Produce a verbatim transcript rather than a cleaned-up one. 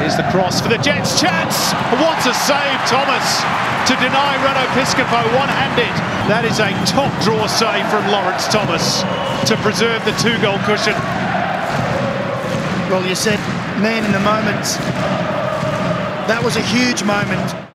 Here's the cross for the Jets, chance! What a save, Thomas, to deny Renato Piscopo one-handed. That is a top-draw save from Lawrence Thomas to preserve the two-goal cushion. Well, you said man in the moment. That was a huge moment.